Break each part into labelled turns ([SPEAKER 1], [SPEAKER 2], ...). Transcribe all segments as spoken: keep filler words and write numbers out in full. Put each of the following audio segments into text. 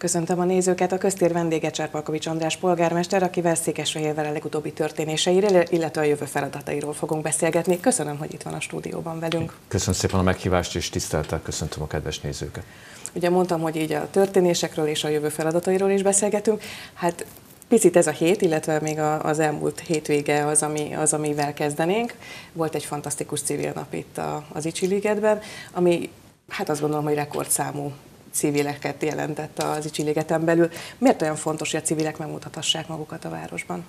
[SPEAKER 1] Köszöntöm a nézőket, a köztér vendége Cserpalkovics András polgármester, akivel Székesfehérvár a legutóbbi történéseiről, illetve a jövő feladatairól fogunk beszélgetni. Köszönöm, hogy itt van a stúdióban velünk.
[SPEAKER 2] Köszönöm szépen a meghívást, és tisztelettel köszöntöm a kedves nézőket.
[SPEAKER 1] Ugye mondtam, hogy így a történésekről és a jövő feladatairól is beszélgetünk. Hát picit ez a hét, illetve még az elmúlt hétvége az, ami, az, amivel kezdenénk. Volt egy fantasztikus civil nap itt az Icsi Ligetben, ami hát azt gondolom, hogy rekordszámú civileket jelentett az Icsi Ligeten belül. Miért olyan fontos, hogy a civilek megmutathassák magukat a városban?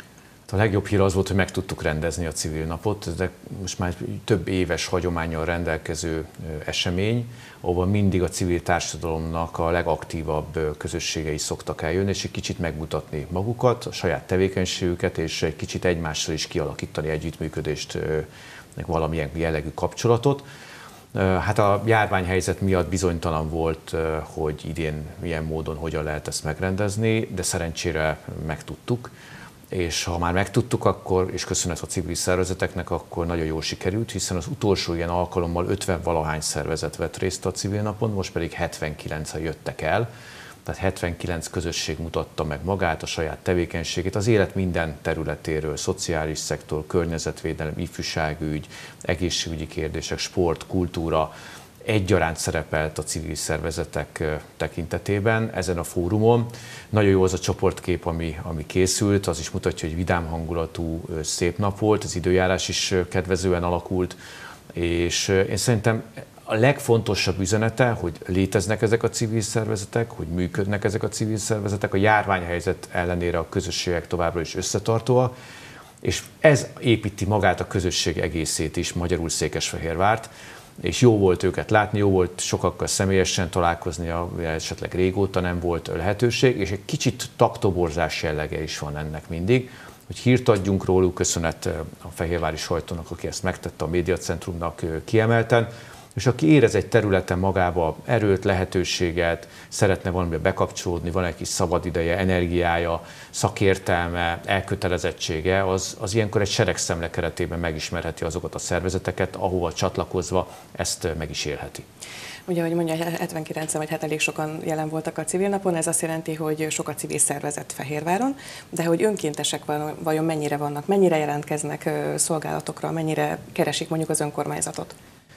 [SPEAKER 2] A legjobb hír az volt, hogy meg tudtuk rendezni a civil napot, de most már több éves hagyománnyal rendelkező esemény, ahol mindig a civil társadalomnak a legaktívabb közösségei szoktak eljönni, és egy kicsit megmutatni magukat, a saját tevékenységüket, és egy kicsit egymással is kialakítani együttműködést, valamilyen jellegű kapcsolatot. Hát a járványhelyzet miatt bizonytalan volt, hogy idén milyen módon, hogyan lehet ezt megrendezni, de szerencsére megtudtuk. És ha már megtudtuk, akkor, és köszönet a civil szervezeteknek, akkor nagyon jól sikerült, hiszen az utolsó ilyen alkalommal ötven valahány szervezet vett részt a civil napon, most pedig hetvenkilencen jöttek el. Tehát hetvenkilenc közösség mutatta meg magát, a saját tevékenységét, az élet minden területéről, szociális szektor, környezetvédelem, ifjúságügy, egészségügyi kérdések, sport, kultúra, egyaránt szerepelt a civil szervezetek tekintetében ezen a fórumon. Nagyon jó az a csoportkép, ami, ami készült, az is mutatja, hogy vidám hangulatú, szép nap volt, az időjárás is kedvezően alakult, és én szerintem a legfontosabb üzenete, hogy léteznek ezek a civil szervezetek, hogy működnek ezek a civil szervezetek, a járványhelyzet ellenére a közösségek továbbra is összetartóak, és ez építi magát a közösség egészét is, magyarul Székesfehérvárt, és jó volt őket látni, jó volt sokakkal személyesen találkozni, esetleg régóta nem volt lehetőség, és egy kicsit taktoborzás jellege is van ennek mindig, hogy hírt adjunk róluk, köszönet a fehérvári sajtónak, aki ezt megtette, a médiacentrumnak kiemelten, és aki érez egy területen magába erőt, lehetőséget, szeretne valamibe bekapcsolódni, van egy kis szabadideje, energiája, szakértelme, elkötelezettsége, az, az ilyenkor egy seregszemle keretében megismerheti azokat a szervezeteket, ahova csatlakozva ezt meg is élheti.
[SPEAKER 1] Ugye, ahogy mondja, hetvenkilencen vagy hát elég sokan jelen voltak a civil napon, ez azt jelenti, hogy sok a civil szervezet Fehérváron, de hogy önkéntesek vajon mennyire vannak, mennyire jelentkeznek szolgálatokra, mennyire keresik mondjuk az önkormányzatot?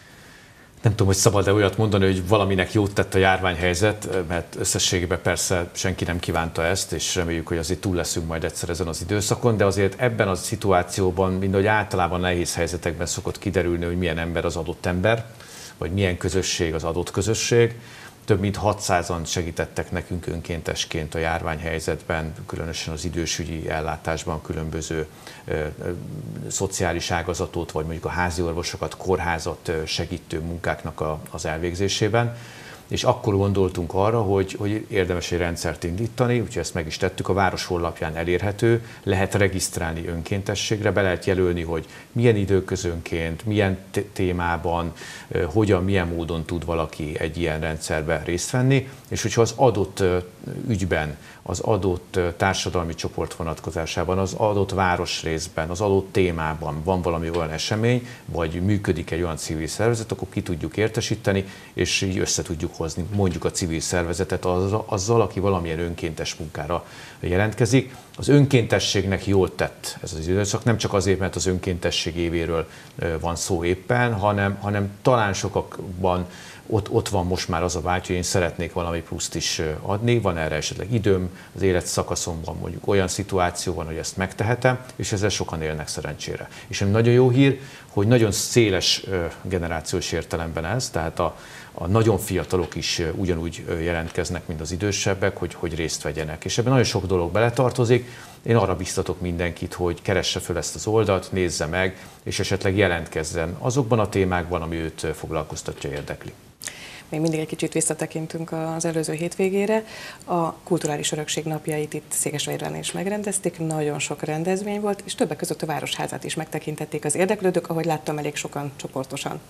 [SPEAKER 2] Nem tudom, hogy szabad-e olyat mondani, hogy valaminek jót tett a járványhelyzet, mert összességében persze senki nem kívánta ezt, és reméljük, hogy azért túl leszünk majd egyszer ezen az időszakon, de azért ebben a szituációban, mindahogy általában nehéz helyzetekben szokott kiderülni, hogy milyen ember az adott ember, vagy milyen közösség az adott közösség. Több mint hatszázan segítettek nekünk önkéntesként a járványhelyzetben, különösen az idősügyi ellátásban különböző ö, ö, szociális ágazatot, vagy mondjuk a házi orvosokat, kórházat segítő munkáknak a, az elvégzésében. És akkor gondoltunk arra, hogy, hogy érdemes egy rendszert indítani, úgyhogy ezt meg is tettük, a város honlapján elérhető, lehet regisztrálni önkéntességre, be lehet jelölni, hogy milyen időközönként, milyen témában, hogyan, milyen módon tud valaki egy ilyen rendszerben részt venni, és hogyha az adott ügyben, az adott társadalmi csoport vonatkozásában, az adott városrészben, az adott témában van valami olyan esemény, vagy működik egy olyan civil szervezet, akkor ki tudjuk értesíteni, és így össze tudjuk hozni mondjuk a civil szervezetet azzal, aki valamilyen önkéntes munkára jelentkezik. Az önkéntességnek jól tett ez az időszak, nem csak azért, mert az önkéntesség évéről van szó éppen, hanem, hanem talán sokakban Ott, ott van most már az a vágy, hogy én szeretnék valami pluszt is adni, van erre esetleg időm, az életszakaszomban mondjuk olyan szituáció van, hogy ezt megtehetem, és ezzel sokan élnek szerencsére. És ami nagyon jó hír, hogy nagyon széles generációs értelemben ez, tehát a, a nagyon fiatalok is ugyanúgy jelentkeznek, mint az idősebbek, hogy, hogy részt vegyenek. És ebben nagyon sok dolog beletartozik. Én arra biztatok mindenkit, hogy keresse föl ezt az oldalt, nézze meg, és esetleg jelentkezzen azokban a témákban, ami őt foglalkoztatja, érdekli.
[SPEAKER 1] Még mindig egy kicsit visszatekintünk az előző hétvégére. A kulturális örökség napjait itt Székesfehérváron is megrendezték, nagyon sok rendezvény volt, és többek között a Városházát is megtekintették az érdeklődők, ahogy láttam, elég sokan csoportosan.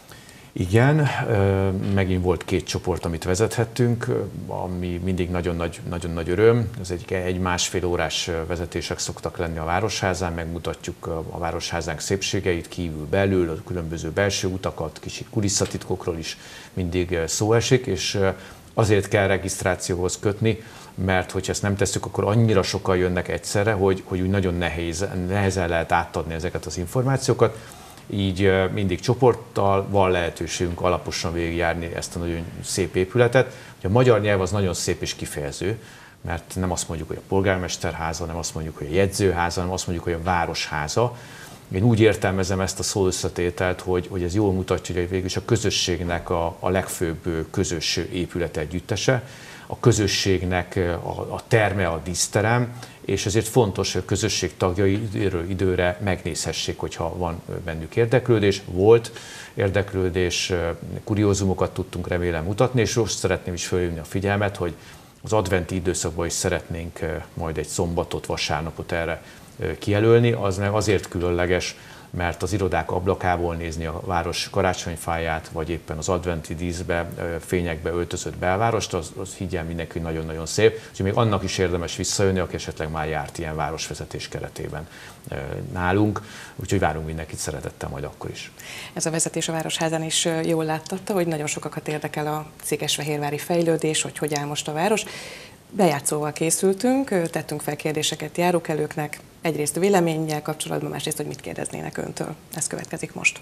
[SPEAKER 2] Igen, megint volt két csoport, amit vezethettünk, ami mindig nagyon nagy, nagyon nagy öröm. Ez egy, egy másfél órás vezetések szoktak lenni a Városházán, megmutatjuk a Városházánk szépségeit kívül, belül, a különböző belső utakat, kicsit kulisszatitkokról is mindig szó esik, és azért kell regisztrációhoz kötni, mert hogyha ezt nem tesszük, akkor annyira sokan jönnek egyszerre, hogy, hogy úgy nagyon nehéz, nehezen lehet átadni ezeket az információkat. Így mindig csoporttal van lehetőségünk alaposan végigjárni ezt a nagyon szép épületet. A magyar nyelv az nagyon szép és kifejező, mert nem azt mondjuk, hogy a polgármesterháza, nem azt mondjuk, hogy a jegyzőháza, hanem azt mondjuk, hogy a városháza. Én úgy értelmezem ezt a szó összetételt, hogy, hogy ez jól mutatja, hogy végülis a közösségnek a, a legfőbb közös épület együttese, a közösségnek a, a terme, a díszterem, és ezért fontos, hogy a közösség tagjai időről időre megnézhessék, hogyha van bennük érdeklődés. Volt érdeklődés, kuriózumokat tudtunk remélem mutatni, és most szeretném is fölhívni a figyelmet, hogy az adventi időszakban is szeretnénk majd egy szombatot, vasárnapot erre kijelölni, az meg azért különleges, mert az irodák ablakából nézni a város karácsonyfáját, vagy éppen az adventi díszbe, fényekbe öltözött belvárost, az, az higgyel mindenki nagyon-nagyon szép. Úgyhogy még annak is érdemes visszajönni, aki esetleg már járt ilyen városvezetés keretében nálunk. Úgyhogy várunk mindenkit szeretettel majd akkor is.
[SPEAKER 1] Ez a vezetés a Városházán is jól láttatta, hogy nagyon sokakat érdekel a székesfehérvári fejlődés, hogy hogy áll most a város. Bejátszóval készültünk, tettünk fel kérdéseket járókelőknek, egyrészt véleménnyel kapcsolatban, másrészt, hogy mit kérdeznének öntől. Ez következik most.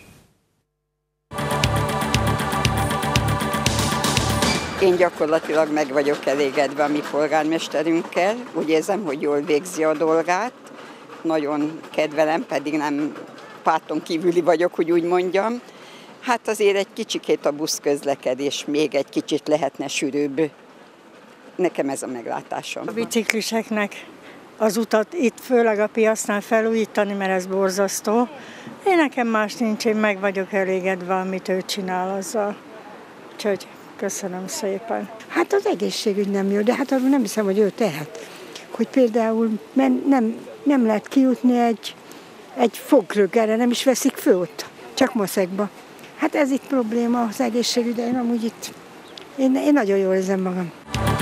[SPEAKER 3] Én gyakorlatilag meg vagyok elégedve a mi polgármesterünkkel. Úgy érzem, hogy jól végzi a dolgát. Nagyon kedvelem, pedig nem párton kívüli vagyok, hogy úgy mondjam. Hát azért egy kicsikét a buszközlekedés még egy kicsit lehetne sűrűbb. Nekem ez a meglátásom.
[SPEAKER 4] A bicikliseknek az utat itt főleg a piacnál felújítani, mert ez borzasztó. Én nekem más nincs, én meg vagyok elégedve, amit ő csinál azzal. Úgyhogy köszönöm szépen.
[SPEAKER 5] Hát az egészségügy nem jó, de hát arról nem hiszem, hogy ő tehet. Hogy például nem, nem lehet kijutni egy, egy fogkröggelre, nem is veszik föl ott, csak maszekba. Hát ez itt probléma az egészségügy, de én amúgy itt, én, én nagyon jól érzem magam.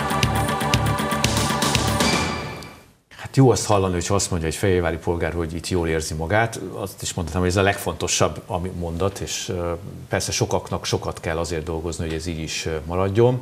[SPEAKER 2] Hát jó azt hallani, hogy azt mondja egy fehérvári polgár, hogy itt jól érzi magát. Azt is mondhatom, hogy ez a legfontosabb ami mondat, és persze sokaknak sokat kell azért dolgozni, hogy ez így is maradjon.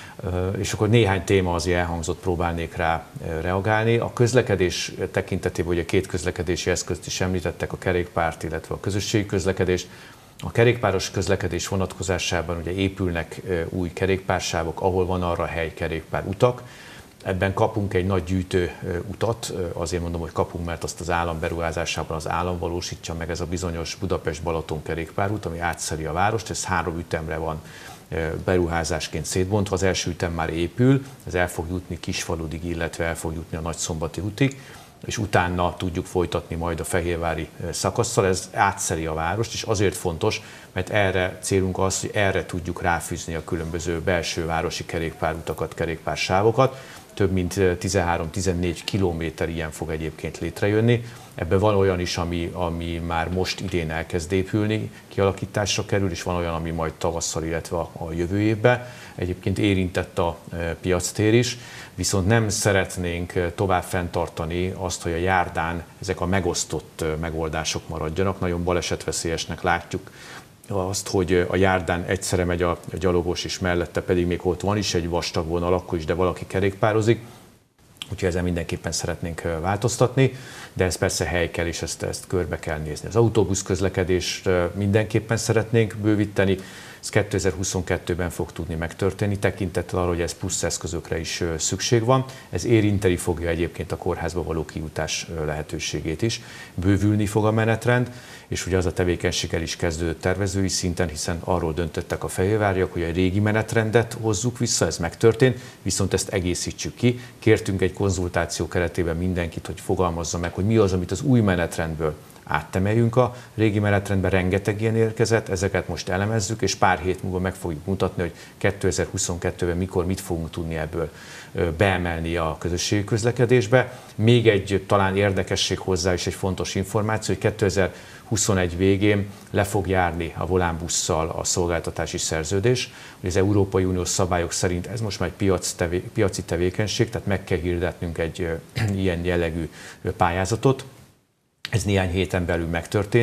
[SPEAKER 2] És akkor néhány téma azért elhangzott, próbálnék rá reagálni. A közlekedés tekintetében, hogy a két közlekedési eszközt is említettek, a kerékpárt, illetve a közösségi közlekedést. A kerékpáros közlekedés vonatkozásában ugye épülnek új kerékpársávok, ahol van arra hely kerékpár utak. Ebben kapunk egy nagy gyűjtő utat, azért mondom, hogy kapunk, mert azt az állam beruházásában az állam valósítja meg, ez a bizonyos Budapest-Balaton kerékpárút, ami átszeli a várost, ez három ütemre van beruházásként szétbontva. Az első ütem már épül, ez el fog jutni Kisfaludig, illetve el fog jutni a Nagyszombati útig, és utána tudjuk folytatni majd a fehérvári szakasszal. Ez átszeli a várost, és azért fontos, mert erre célunk az, hogy erre tudjuk ráfűzni a különböző belső városi kerékpárutakat, kerékpársávokat. Több mint tizenhárom-tizennégy kilométer ilyen fog egyébként létrejönni. Ebben van olyan is, ami, ami már most idén elkezd épülni, kialakításra kerül, és van olyan, ami majd tavasszal, illetve a, a jövő évben. Egyébként érintett a piactér is, viszont nem szeretnénk tovább fenntartani azt, hogy a járdán ezek a megosztott megoldások maradjanak. Nagyon balesetveszélyesnek látjuk azt, hogy a járdán egyszerre megy a gyalogos, és mellette pedig még ott van is egy vastag vonal, akkor is, de valaki kerékpározik. Úgyhogy ezen mindenképpen szeretnénk változtatni, de ez persze hely kell, és ezt, ezt körbe kell nézni. Az autóbusz közlekedést mindenképpen szeretnénk bővíteni, ez kétezer-huszonkettőben fog tudni megtörténni, tekintettel arra, hogy ez plusz eszközökre is szükség van. Ez érinteni fogja egyébként a kórházba való kijutás lehetőségét is. Bővülni fog a menetrend, és ugye az a tevékenység el is kezdődött tervezői szinten, hiszen arról döntöttek a fehérváriak, hogy a régi menetrendet hozzuk vissza, ez megtörtént, viszont ezt egészítsük ki. Kértünk egy konzultáció keretében mindenkit, hogy fogalmazza meg, hogy mi az, amit az új menetrendből áttemeljünk a régi menetrendbe, rengeteg ilyen érkezett, ezeket most elemezzük, és pár hét múlva meg fogjuk mutatni, hogy kétezer-huszonkettőben mikor mit fogunk tudni ebből beemelni a közösségi közlekedésbe. Még egy talán érdekesség hozzá is egy fontos információ, hogy kétezer-huszonegy végén le fog járni a volánbusszal a szolgáltatási szerződés. Az Európai Uniós szabályok szerint ez most már egy piac tevé, piaci tevékenység, tehát meg kell hirdetnünk egy ilyen jellegű pályázatot. Ez néhány héten belül megtörténik,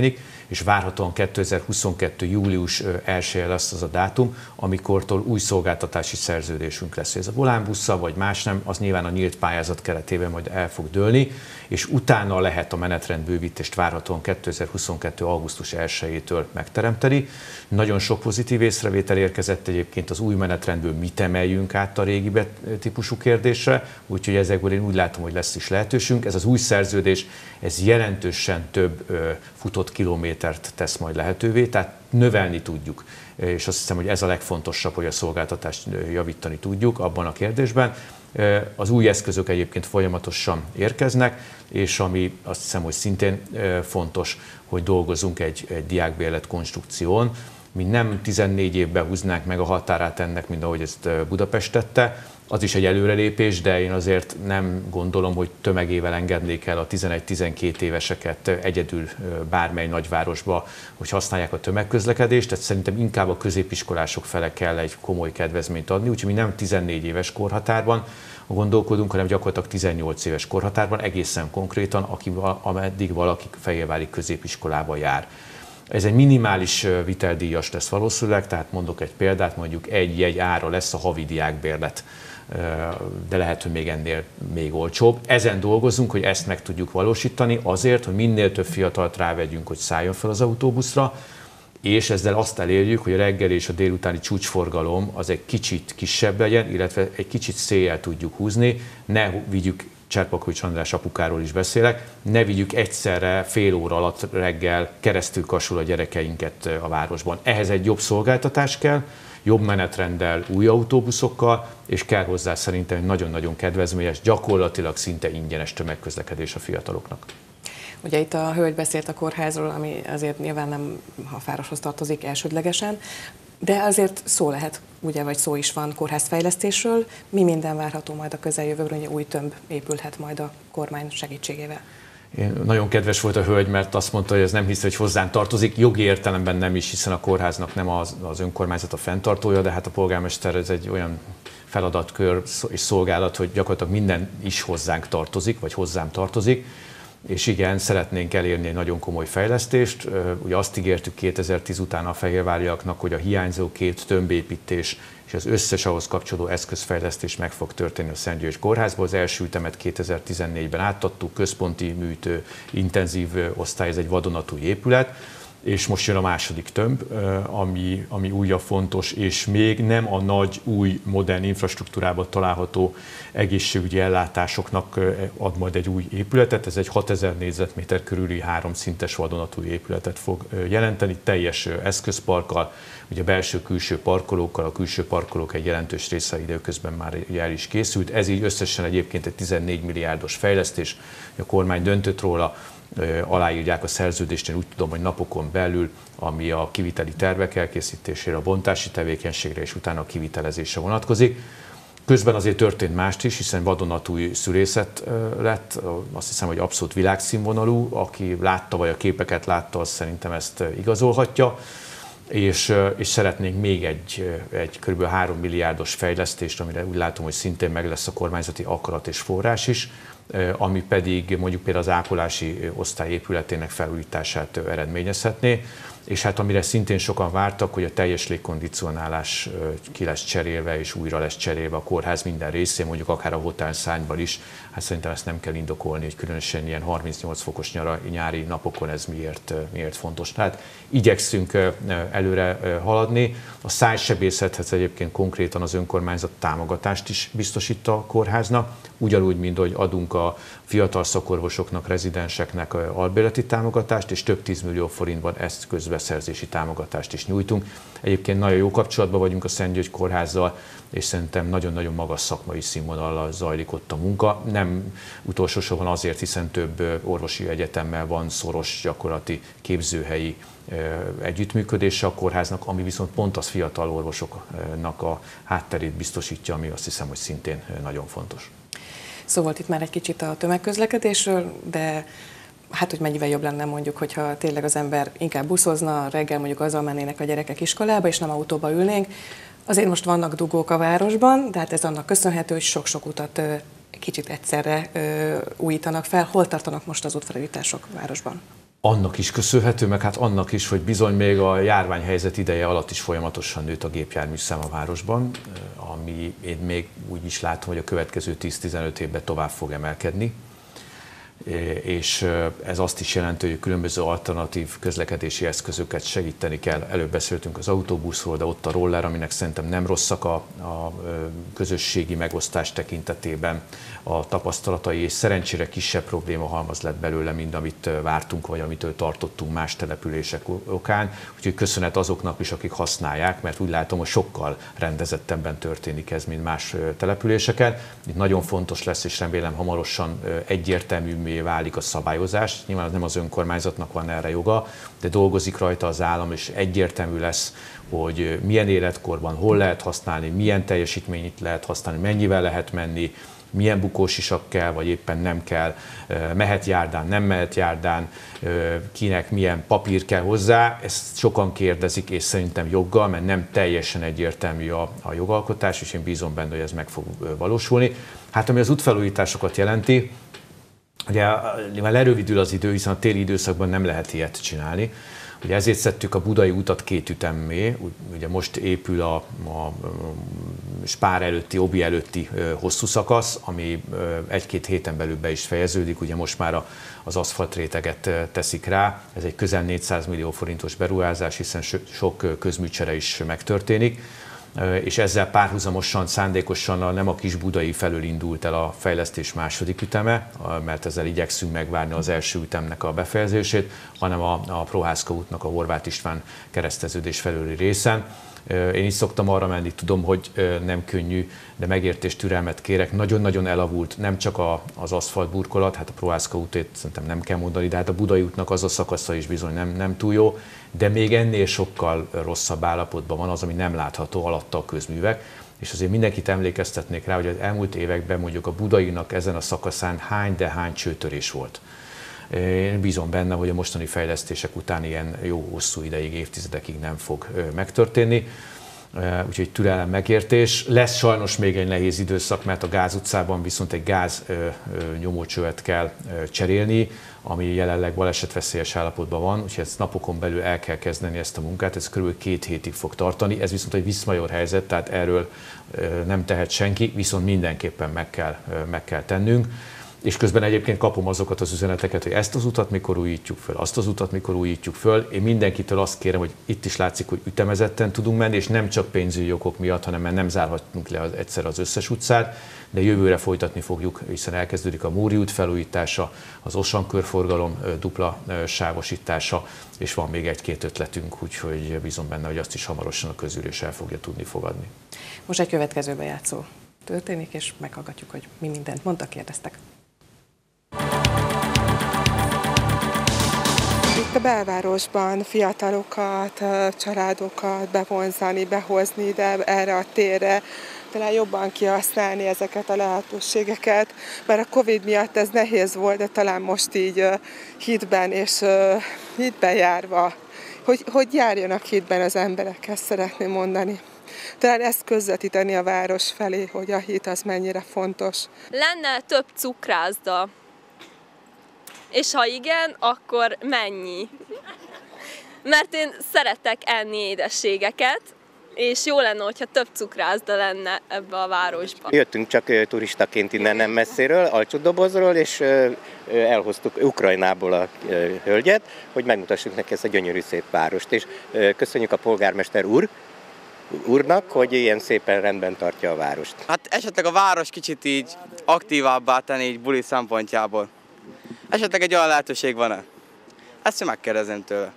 [SPEAKER 2] és várhatóan kétezer-huszonkettő. július elseje lesz az a dátum, amikortól új szolgáltatási szerződésünk lesz. Ez a Volánbusszal vagy más nem, az nyilván a nyílt pályázat keretében majd el fog dőlni, és utána lehet a menetrendbővítést várhatóan kétezer-huszonkettő. augusztus elsejétől megteremteni. Nagyon sok pozitív észrevétel érkezett egyébként az új menetrendből, mit emeljünk át a régi típusú kérdésre, úgyhogy ezekből én úgy látom, hogy lesz is lehetőségünk. Ez az új szerződés, ez jelentősen több futott kilométert tesz majd lehetővé, tehát növelni tudjuk. És azt hiszem, hogy ez a legfontosabb, hogy a szolgáltatást javítani tudjuk abban a kérdésben. Az új eszközök egyébként folyamatosan érkeznek, és ami azt hiszem, hogy szintén fontos, hogy dolgozunk egy, egy diákbérlet konstrukción. Mi nem tizennégy évben húznánk meg a határát ennek, mint ahogy ezt Budapest tette. Az is egy előrelépés, de én azért nem gondolom, hogy tömegével engednék el a tizenegy-tizenkét éveseket egyedül bármely nagyvárosba, hogy használják a tömegközlekedést, tehát szerintem inkább a középiskolások fele kell egy komoly kedvezményt adni, úgyhogy mi nem tizennégy éves korhatárban gondolkodunk, hanem gyakorlatilag tizennyolc éves korhatárban, egészen konkrétan, aki, ameddig valaki fehérvári középiskolába jár. Ez egy minimális viteldíjas lesz valószínűleg, tehát mondok egy példát, mondjuk egy jegy ára lesz a havi diákbérlet, de lehet, hogy még ennél még olcsóbb. Ezen dolgozunk, hogy ezt meg tudjuk valósítani azért, hogy minél több fiatalt rávegyünk, hogy szálljon fel az autóbuszra, és ezzel azt elérjük, hogy a reggel és a délutáni csúcsforgalom az egy kicsit kisebb legyen, illetve egy kicsit széjjel tudjuk húzni, ne vigyük, Cserpakovics András apukáról is beszélek, ne vigyük egyszerre fél óra alatt reggel keresztül kasul a gyerekeinket a városban. Ehhez egy jobb szolgáltatás kell, jobb menetrenddel, új autóbuszokkal, és kell hozzá szerintem egy nagyon-nagyon kedvezményes, gyakorlatilag szinte ingyenes tömegközlekedés a fiataloknak.
[SPEAKER 1] Ugye itt a hölgy beszélt a kórházról, ami azért nyilván nem a Fároshoz tartozik elsődlegesen, de azért szó lehet, ugye, vagy szó is van kórházfejlesztésről. Mi minden várható majd a közeljövőben, hogy új tömb épülhet majd a kormány segítségével?
[SPEAKER 2] Én, nagyon kedves volt a hölgy, mert azt mondta, hogy ez nem hisz, hogy hozzánk tartozik. Jogi értelemben nem is, hiszen a kórháznak nem az, az önkormányzat a fenntartója, de hát a polgármester ez egy olyan feladatkör és szolgálat, hogy gyakorlatilag minden is hozzánk tartozik, vagy hozzám tartozik. És igen, szeretnénk elérni egy nagyon komoly fejlesztést. Ugye azt ígértük kétezer-tíz után a fehérváriaknak, hogy a hiányzó két tömbépítés és az összes ahhoz kapcsolódó eszközfejlesztés meg fog történni a Szent György kórházban. Az első ütemet kétezer-tizennégyben átadtuk, központi műtő, intenzív osztály, ez egy vadonatúj épület, és most jön a második tömb, ami, ami újabb fontos, és még nem a nagy, új, modern infrastruktúrában található egészségügyi ellátásoknak ad majd egy új épületet. Ez egy hatezer négyzetméter körüli háromszintes vadonatúj épületet fog jelenteni, teljes eszközparkkal, ugye belső-külső parkolókkal, a külső parkolók egy jelentős része időközben már el is készült. Ez így összesen egyébként egy tizennégy milliárdos fejlesztés, a kormány döntött róla, aláírják a szerződést, én úgy tudom, hogy napokon belül, ami a kiviteli tervek elkészítésére, a bontási tevékenységre és utána a kivitelezésre vonatkozik. Közben azért történt mást is, hiszen vadonatúj szülészet lett, azt hiszem, hogy abszolút világszínvonalú, aki látta, vagy a képeket látta, az szerintem ezt igazolhatja. És, és szeretnénk még egy, egy kb. három milliárdos fejlesztést, amire úgy látom, hogy szintén meg lesz a kormányzati akarat és forrás is, ami pedig mondjuk például az ápolási osztály épületének felújítását eredményezhetné, és hát amire szintén sokan vártak, hogy a teljes légkondicionálás ki lesz cserélve és újra lesz cserélve a kórház minden részén, mondjuk akár a hotelszárnyban is. Hát szerintem ezt nem kell indokolni, hogy különösen ilyen harmincnyolc fokos nyári napokon ez miért, miért fontos. Tehát igyekszünk előre haladni. A szájsebészethez egyébként konkrétan az önkormányzat támogatást is biztosít a kórháznak, ugyanúgy, mint hogy adunk a fiatal szakorvosoknak, rezidenseknek albérleti támogatást, és több tízmillió forintban ezt közbeszerzési támogatást is nyújtunk. Egyébként nagyon jó kapcsolatban vagyunk a Szent György kórházzal, és szerintem nagyon-nagyon magas szakmai színvonallal zajlik ott a munka. Nem utolsó sorban azért, hiszen több orvosi egyetemmel van szoros gyakorlati képzőhelyi együttműködése a kórháznak, ami viszont pont az fiatal orvosoknak a hátterét biztosítja, ami azt hiszem, hogy szintén nagyon fontos.
[SPEAKER 1] Szó volt itt már egy kicsit a tömegközlekedésről, de hát, hogy mennyivel jobb lenne mondjuk, hogyha tényleg az ember inkább buszozna, reggel mondjuk azzal mennének a gyerekek iskolába, és nem autóba ülnénk. Azért most vannak dugók a városban, de hát ez annak köszönhető, hogy sok-sok utat kicsit egyszerre újítanak fel. Hol tartanak most az útfelújítások a városban?
[SPEAKER 2] Annak is köszönhető, meg hát annak is, hogy bizony még a járványhelyzet ideje alatt is folyamatosan nőtt a gépjárműszám a városban, ami én még úgy is látom, hogy a következő tíz-tizenöt évben tovább fog emelkedni. És ez azt is jelenti, hogy különböző alternatív közlekedési eszközöket segíteni kell. Előbb beszéltünk az autóbuszról, de ott a roller, aminek szerintem nem rosszak a, a közösségi megosztás tekintetében a tapasztalatai, és szerencsére kisebb probléma halmaz lett belőle, mint amit vártunk, vagy amitől tartottunk más települések okán. Úgyhogy köszönet azoknak is, akik használják, mert úgy látom, hogy sokkal rendezettebben történik ez, mint más településeken. Itt nagyon fontos lesz, és remélem hamarosan egyértelmű válik a szabályozás. Nyilván nem az önkormányzatnak van erre joga, de dolgozik rajta az állam, és egyértelmű lesz, hogy milyen életkorban, hol lehet használni, milyen teljesítményt lehet használni, mennyivel lehet menni, milyen bukósisak kell, vagy éppen nem kell, mehet járdán, nem mehet járdán, kinek milyen papír kell hozzá. Ezt sokan kérdezik, és szerintem joggal, mert nem teljesen egyértelmű a, a jogalkotás, és én bízom benne, hogy ez meg fog valósulni. Hát ami az útfelújításokat jelenti, ugye lerövidül az idő, hiszen a téli időszakban nem lehet ilyet csinálni. Ugye ezért szedtük a budai utat két ütemmé, ugye most épül a, a Spár előtti, Obi előtti hosszú szakasz, ami egy-két héten belül be is fejeződik, ugye most már az aszfaltréteget teszik rá, ez egy közel négyszáz millió forintos beruházás, hiszen sok közműcsere is megtörténik, és ezzel párhuzamosan, szándékosan nem a Kis-Budai felől indult el a fejlesztés második üteme, mert ezzel igyekszünk megvárni az első ütemnek a befejezését, hanem a, a Prohászka útnak a Horváth István kereszteződés felőli részen. Én is szoktam arra menni, tudom, hogy nem könnyű, de megértés, türelmet kérek. Nagyon-nagyon elavult, nem csak a, az aszfaltburkolat, hát a Prohászka útét szerintem nem kell mondani, de hát a Budai útnak az a szakasza is bizony nem, nem túl jó, de még ennél sokkal rosszabb állapotban van az, ami nem látható alatta a közművek. És azért mindenkit emlékeztetnék rá, hogy az elmúlt években mondjuk a Budainak ezen a szakaszán hány de hány csőtörés volt. Én bízom benne, hogy a mostani fejlesztések után ilyen jó hosszú ideig, évtizedekig nem fog megtörténni. Úgyhogy türelem, megértés. Lesz sajnos még egy nehéz időszak, mert a Gáz utcában viszont egy gáz nyomócsövet kell cserélni, ami jelenleg balesetveszélyes állapotban van, úgyhogy ezt napokon belül el kell kezdeni ezt a munkát, ez kb. két hétig fog tartani. Ez viszont egy viszmajor helyzet, tehát erről nem tehet senki, viszont mindenképpen meg kell, meg kell tennünk. És közben egyébként kapom azokat az üzeneteket, hogy ezt az utat mikor újítjuk föl, azt az utat mikor újítjuk föl. Én mindenkitől azt kérem, hogy itt is látszik, hogy ütemezetten tudunk menni, és nem csak pénzügyi okok miatt, hanem mert nem zárhatunk le az, egyszer az összes utcát, de jövőre folytatni fogjuk, hiszen elkezdődik a Móri út felújítása, az Osan körforgalom dupla sávosítása, és van még egy-két ötletünk, úgyhogy bízom benne, hogy azt is hamarosan a közülés el fogja tudni fogadni.
[SPEAKER 1] Most egy következő bejátszó történik, és meghallgatjuk, hogy mi mindent mondtak, kérdeztek.
[SPEAKER 6] Itt a belvárosban fiatalokat, családokat bevonzani, behozni ide erre a térre, talán jobban kihasználni ezeket a lehetőségeket, mert a Covid miatt ez nehéz volt, de talán most így hitben és hitben járva, hogy, hogy járjanak hitben az emberek, ezt szeretném mondani. Talán ezt közvetíteni a város felé, hogy a hit az mennyire fontos.
[SPEAKER 7] Lenne több cukrászda. És ha igen, akkor mennyi? Mert én szeretek enni édességeket, és jó lenne, hogyha több cukrászda lenne ebbe a városba.
[SPEAKER 8] Jöttünk csak turistaként innen nem messziről, Alcsúdobozról, és elhoztuk Ukrajnából a hölgyet, hogy megmutassuk neki ezt a gyönyörű szép várost. És köszönjük a polgármester úr, úrnak, hogy ilyen szépen rendben tartja a várost.
[SPEAKER 9] Hát esetleg a város kicsit így aktívabbá tenni így buli szempontjából. Esetleg egy olyan lehetőség van-e? Ezt én megkérdezem tőle.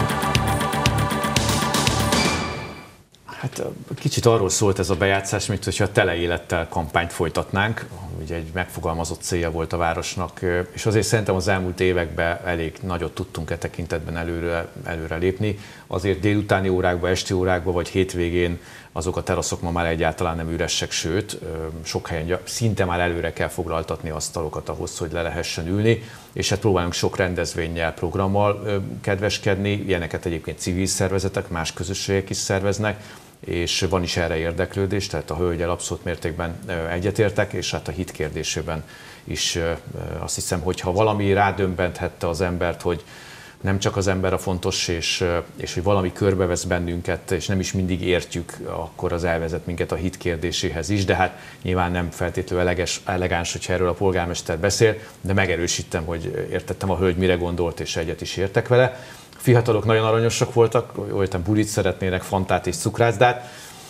[SPEAKER 2] Hát kicsit arról szólt ez a bejátszás, mint hogyha tele élettel kampányt folytatnánk. Ugye egy megfogalmazott célja volt a városnak, és azért szerintem az elmúlt években elég nagyot tudtunk e tekintetben előre, előre lépni. Azért délutáni órákban, esti órákban vagy hétvégén azok a teraszok ma már egyáltalán nem üresek, sőt, sok helyen szinte már előre kell foglaltatni asztalokat ahhoz, hogy le lehessen ülni, és hát próbálunk sok rendezvénnyel, programmal kedveskedni, ilyeneket egyébként civil szervezetek, más közösségek is szerveznek, és van is erre érdeklődés, tehát a hölgyel abszolút mértékben egyetértek, és hát a hit kérdésében is azt hiszem, hogy ha valami rádömbenthette az embert, hogy nem csak az ember a fontos, és, és hogy valami körbevesz bennünket, és nem is mindig értjük, akkor az elvezet minket a hit kérdéséhez is, de hát nyilván nem feltétlenül eleges, elegáns, hogyha erről a polgármester beszél, de megerősítem, hogy értettem a hölgy mire gondolt, és egyet is értek vele. A fiatalok nagyon aranyosak voltak, olyan bulit szeretnének, fantát és cukrászdát.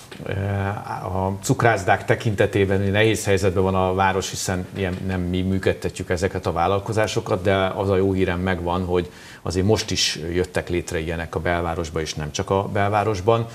[SPEAKER 2] A cukrászdák tekintetében nehéz helyzetben van a város, hiszen ilyen nem mi működtetjük ezeket a vállalkozásokat, de az a jó hírem megvan, hogy azért most is jöttek létre ilyenek a belvárosban, és nem csak a belvárosban,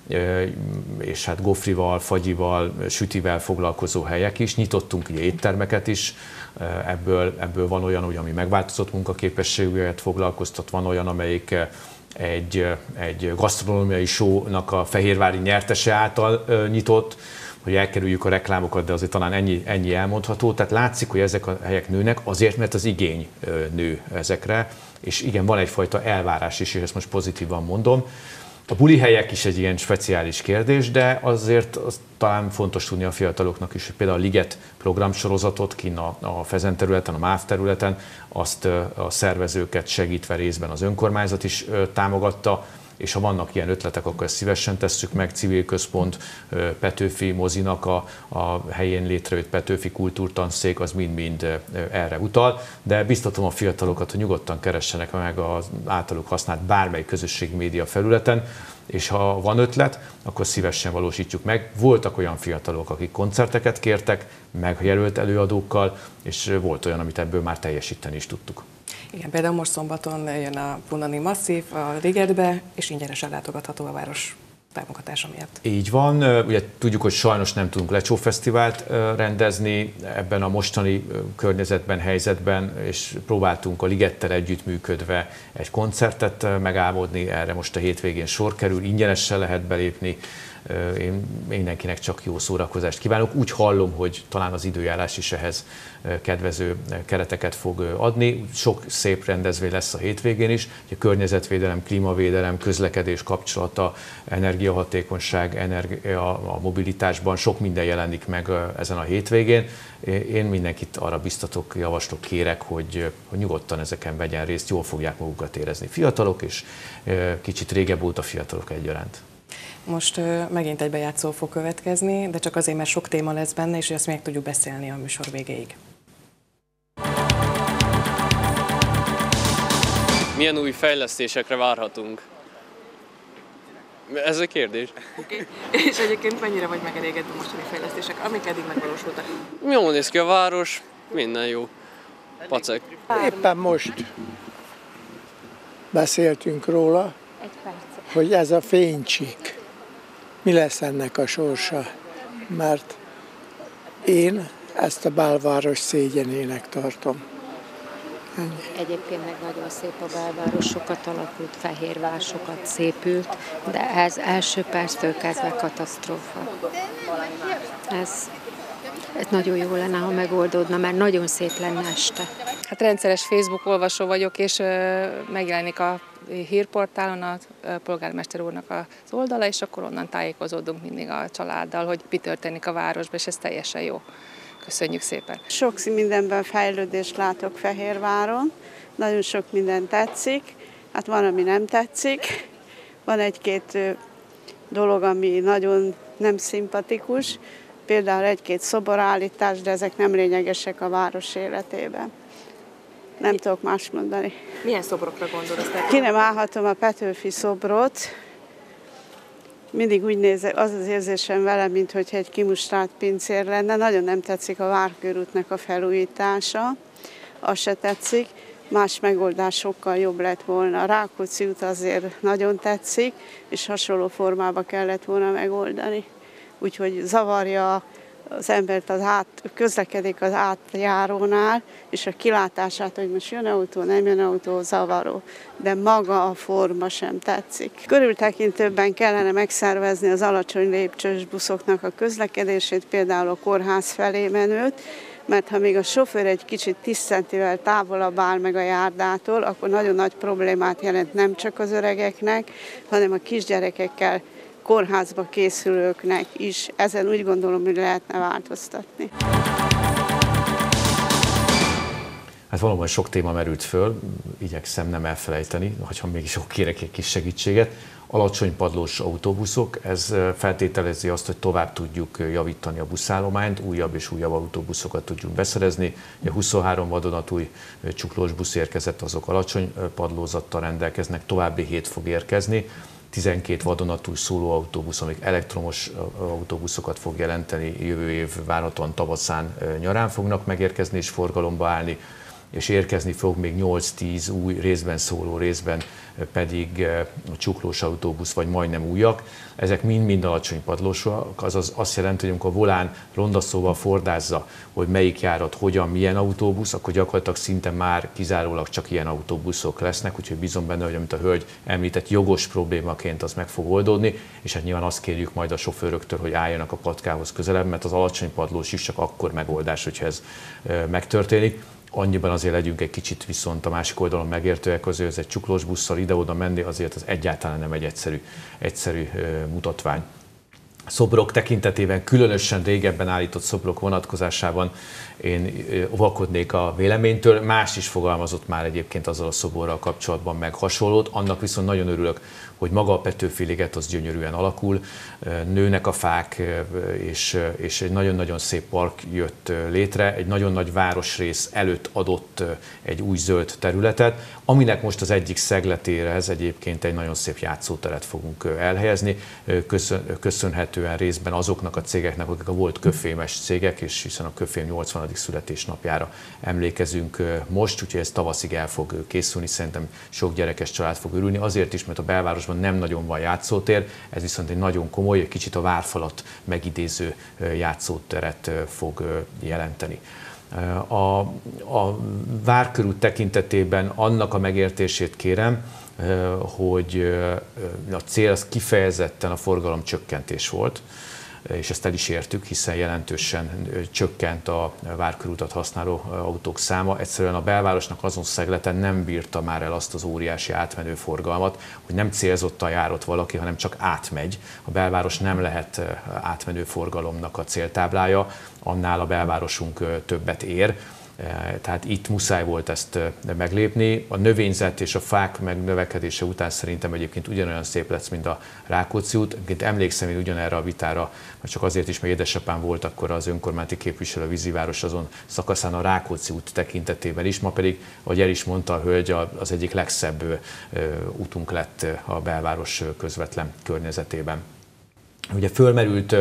[SPEAKER 2] és hát gofrival, fagyival, sütivel foglalkozó helyek is. Nyitottunk ugye éttermeket is, ebből, ebből van olyan, ugye, ami megváltozott munkaképességűeket foglalkoztat, van olyan, amelyik egy, egy gasztronómiai show-nak a fehérvári nyertese által ö, nyitott, hogy elkerüljük a reklámokat, de azért talán ennyi, ennyi elmondható. Tehát látszik, hogy ezek a helyek nőnek azért, mert az igény ö, nő ezekre, és igen, van egyfajta elvárás is, és ezt most pozitívan mondom. A buli helyek is egy ilyen speciális kérdés, de azért az talán fontos tudni a fiataloknak is, hogy például a Liget programsorozatot kinn a, a Fezen területen, a MÁV területen, azt a szervezőket segítve részben az önkormányzat is támogatta, és ha vannak ilyen ötletek, akkor ezt szívesen tesszük meg. Civil központ, Petőfi mozinak a, a helyén létrejött Petőfi kultúrtanszék, az mind-mind erre utal, de biztatom a fiatalokat, hogy nyugodtan keressenek meg az általuk használt bármely közösségi média felületen, és ha van ötlet, akkor szívesen valósítjuk meg. Voltak olyan fiatalok, akik koncerteket kértek, megjelölt előadókkal, és volt olyan, amit ebből már teljesíteni is tudtuk.
[SPEAKER 1] Igen, például most szombaton jön a Punani Masszív a Ligetbe, és ingyenesen látogatható a város támogatása miatt.
[SPEAKER 2] Így van, ugye tudjuk, hogy sajnos nem tudunk Lecsó Fesztivált rendezni ebben a mostani környezetben, helyzetben, és próbáltunk a Ligettel együttműködve egy koncertet megálmodni, erre most a hétvégén sor kerül, ingyenesen lehet belépni. Én mindenkinek csak jó szórakozást kívánok. Úgy hallom, hogy talán az időjárás is ehhez kedvező kereteket fog adni. Sok szép rendezvény lesz a hétvégén is. A környezetvédelem, klímavédelem, közlekedés kapcsolata, energiahatékonyság, energia, a mobilitásban sok minden jelenik meg ezen a hétvégén. Én mindenkit arra biztatok, javaslok, kérek, hogy, hogy nyugodtan ezeken vegyen részt, jól fogják magukat érezni fiatalok, és kicsit régebb óta fiatalok egyaránt.
[SPEAKER 1] Most uh, megint egy bejátszó fog következni, de csak azért, mert sok téma lesz benne, és ezt még tudjuk beszélni a műsor végéig.
[SPEAKER 10] Milyen új fejlesztésekre várhatunk? Ez a kérdés.
[SPEAKER 1] Okay. És egyébként mennyire vagy megelégedve mostani fejlesztések, amik eddig megvalósultak?
[SPEAKER 10] Jól néz ki a város, minden jó. Pacek.
[SPEAKER 11] Éppen most beszéltünk róla, hogy ez a fénycsík, mi lesz ennek a sorsa, mert én ezt a belváros szégyenének tartom. Ennyi.
[SPEAKER 12] Egyébként meg nagyon szép a belváros, sokat alakult, Fehérvár sokat szépült, de ez első perctől kezdve katasztrófa. Ez, ez nagyon jó lenne, ha megoldódna, mert nagyon szép lenne este.
[SPEAKER 13] Hát rendszeres Facebook olvasó vagyok, és ö, megjelenik a hírportálon a polgármester úrnak az oldala, és akkor onnan tájékozódunk mindig a családdal, hogy mi történik a városban, és ez teljesen jó. Köszönjük szépen!
[SPEAKER 14] Sok mindenben fejlődést látok Fehérváron, nagyon sok minden tetszik, hát van, ami nem tetszik, van egy-két dolog, ami nagyon nem szimpatikus, például egy-két szoborállítás, de ezek nem lényegesek a város életében. Nem tudok más mondani.
[SPEAKER 1] Milyen szobrokra gondolsz?
[SPEAKER 14] Ki nem állhatom a Petőfi szobrot. Mindig úgy nézek, az az érzésem vele, mintha egy kimustrált pincér lenne. Nagyon nem tetszik a Várkörútnak a felújítása. Az se tetszik. Más megoldás sokkal jobb lett volna. A Rákóczi út azért nagyon tetszik, és hasonló formába kellett volna megoldani. Úgyhogy zavarja az embert, az át, közlekedik az átjárónál, és a kilátását, hogy most jön autó, nem jön autó, zavaró, de maga a forma sem tetszik. Körültekintőbben kellene megszervezni az alacsony lépcsős buszoknak a közlekedését, például a kórház felé menőt, mert ha még a sofőr egy kicsit tíz centivel távolabb áll meg a járdától, akkor nagyon nagy problémát jelent nem csak az öregeknek, hanem a kisgyerekekkel kórházba készülőknek is. Ezen úgy gondolom, hogy lehetne változtatni.
[SPEAKER 2] Hát valóban sok téma merült föl, igyekszem nem elfelejteni, ha mégis kérek egy kis segítséget. Alacsony padlós autóbuszok, ez feltételezi azt, hogy tovább tudjuk javítani a buszállományt, újabb és újabb autóbuszokat tudjunk beszerezni. A huszonhárom vadonatúj csuklós busz érkezett, azok alacsony padlózattal rendelkeznek, további hét fog érkezni. tizenkét vadonatúj szólóautóbusz, amik elektromos autóbuszokat fog jelenteni, jövő év várhatóan tavaszán, nyarán fognak megérkezni és forgalomba állni, és érkezni fog még nyolc-tíz új részben szóló, részben pedig a csuklós autóbusz, vagy majdnem újak. Ezek mind-mind alacsony padlósok, azaz azt jelenti, hogy amikor a volán rondaszóval fordázza, hogy melyik járat, hogyan, milyen autóbusz, akkor gyakorlatilag szinte már kizárólag csak ilyen autóbuszok lesznek, úgyhogy bízom benne, hogy amit a hölgy említett, jogos problémaként az meg fog oldódni, és hát nyilván azt kérjük majd a sofőröktől, hogy álljanak a patkához közelebb, mert az alacsony padlós is csak akkor megoldás, hogyha ez megtörténik. Annyiban azért legyünk egy kicsit viszont a másik oldalon megértőek, azért ez egy csuklós busszal ide-oda menni, azért az egyáltalán nem egy egyszerű, egyszerű mutatvány. Szobrok tekintetében, különösen régebben állított szobrok vonatkozásában én óvakodnék a véleménytől. Más is fogalmazott már egyébként azzal a szoborral kapcsolatban meg hasonlót. Annak viszont nagyon örülök, hogy maga a Petőfi liget az gyönyörűen alakul, nőnek a fák, és, és egy nagyon-nagyon szép park jött létre, egy nagyon nagy városrész előtt adott egy új zöld területet, aminek most az egyik szegletéhez egyébként egy nagyon szép játszóteret fogunk elhelyezni, köszönhetően részben azoknak a cégeknek, akik a volt köfémes cégek, és hiszen a köfém nyolcvanadik születésnapjára emlékezünk most, úgyhogy ez tavaszig el fog készülni, szerintem sok gyerekes család fog örülni, azért is, mert a belvárosban nem nagyon van játszótér, ez viszont egy nagyon komoly, egy kicsit a várfalat megidéző játszóteret fog jelenteni. A, a várkörút tekintetében annak a megértését kérem, hogy a cél az kifejezetten a forgalom csökkentés volt, és ezt el is értük, hiszen jelentősen csökkent a várkörútat használó autók száma. Egyszerűen a belvárosnak azon szegleten nem bírta már el azt az óriási átmenő forgalmat, hogy nem célzottan járott valaki, hanem csak átmegy. A belváros nem lehet átmenő forgalomnak a céltáblája, annál a belvárosunk többet ér. Tehát itt muszáj volt ezt meglépni. A növényzet és a fák megnövekedése után szerintem egyébként ugyanolyan szép lesz, mint a Rákóczi út. Egyébként emlékszem én ugyanerre a vitára, mert csak azért is, mert édesapám volt akkor az önkormányzati képviselő a Víziváros azon szakaszán a Rákóczi út tekintetében is, ma pedig, ahogy el is mondta a hölgy, az egyik legszebb útunk lett a belváros közvetlen környezetében. Ugye fölmerült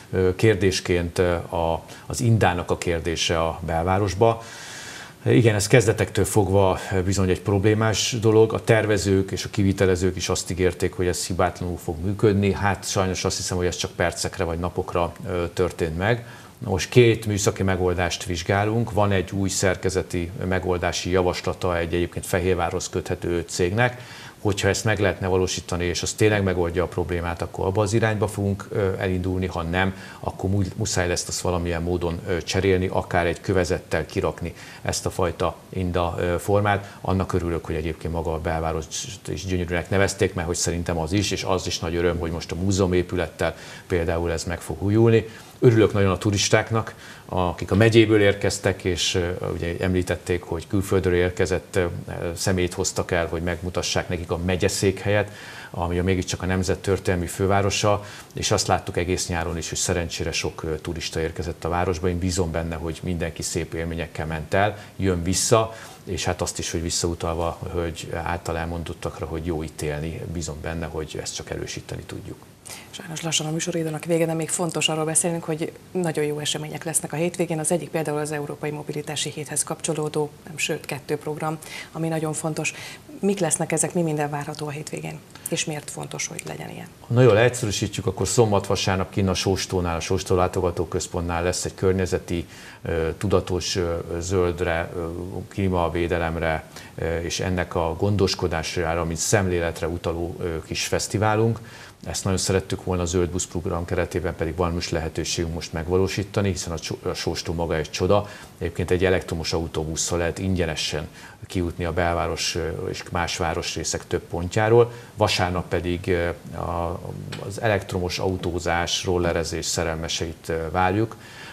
[SPEAKER 2] kérdésként a, az indának a kérdése a belvárosba. Igen, ez kezdetektől fogva bizony egy problémás dolog. A tervezők és a kivitelezők is azt ígérték, hogy ez hibátlanul fog működni. Hát sajnos azt hiszem, hogy ez csak percekre vagy napokra történt meg. Most két műszaki megoldást vizsgálunk. Van egy új szerkezeti megoldási javaslata egy egyébként Fehérvárhoz köthető cégnek. Hogyha ezt meg lehetne valósítani, és az tényleg megoldja a problémát, akkor abba az irányba fogunk elindulni, ha nem, akkor muszáj lesz azt valamilyen módon cserélni, akár egy kövezettel kirakni ezt a fajta inda formát. Annak örülök, hogy egyébként maga a belváros is gyönyörűnek nevezték, mert hogy szerintem az is, és az is nagy öröm, hogy most a múzeumépülettel például ez meg fog újulni. Örülök nagyon a turistáknak, akik a megyéből érkeztek, és ugye említették, hogy külföldről érkezett személyt hoztak el, hogy megmutassák nekik a megyeszékhelyet, ami a mégiscsak a nemzet történelmi fővárosa, és azt láttuk egész nyáron is, hogy szerencsére sok turista érkezett a városba. Én bízom benne, hogy mindenki szép élményekkel ment el, jön vissza, és hát azt is, hogy visszautalva, hogy által elmondottakra, hogy jó itt élni, bízom benne, hogy ezt csak erősíteni tudjuk.
[SPEAKER 1] Sajnos lassan a műsoridőnek vége, de még fontos arról beszélnünk, hogy nagyon jó események lesznek a hétvégén. Az egyik például az Európai Mobilitási Héthez kapcsolódó, nem, sőt kettő program, ami nagyon fontos. Mik lesznek ezek, mi minden várható a hétvégén? És miért fontos, hogy legyen ilyen?
[SPEAKER 2] Ha nagyon leegyszerűsítjük, akkor szombat-vasárnap kinn a Sóstónál, a Sóstó látogatóközpontnál lesz egy környezeti, tudatos zöldre, klímavédelemre és ennek a gondoskodására, mint szemléletre utaló kis fesztiválunk. Ezt nagyon szerettük volna a Zöld Busz program keretében, pedig van most lehetőségünk most megvalósítani, hiszen a Sóstó maga egy csoda. Egyébként egy elektromos autóbusszal lehet ingyenesen kijutni a belváros és más városrészek több pontjáról. Vasárnap pedig az elektromos autózás, rollerezés szerelmeseit várjuk.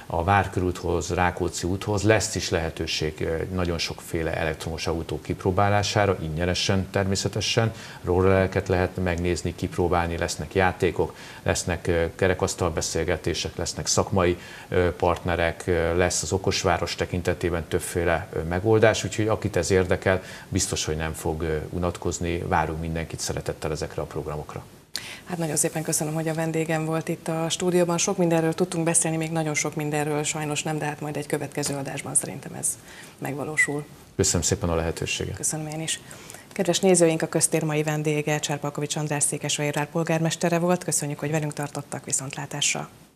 [SPEAKER 2] a Várkörúthoz, Rákóczi úthoz lesz is lehetőség nagyon sokféle elektromos autó kipróbálására, ingyenesen természetesen, rollereket lehet megnézni, kipróbálni, lesznek játékok, lesznek kerekasztalbeszélgetések, lesznek szakmai partnerek, lesz az okosváros tekintetében többféle megoldás, úgyhogy akit ez érdekel, biztos, hogy nem fog unatkozni, várunk mindenkit szeretettel ezekre a programokra.
[SPEAKER 1] Hát nagyon szépen köszönöm, hogy a vendégem volt itt a stúdióban. Sok mindenről tudtunk beszélni, még nagyon sok mindenről sajnos nem, de hát majd egy következő adásban szerintem ez megvalósul.
[SPEAKER 2] Köszönöm szépen a lehetőséget.
[SPEAKER 1] Köszönöm én is. Kedves nézőink, a köztér mai vendége Cserpalkovics András székesfehérvár polgármestere volt. Köszönjük, hogy velünk tartottak, viszontlátásra.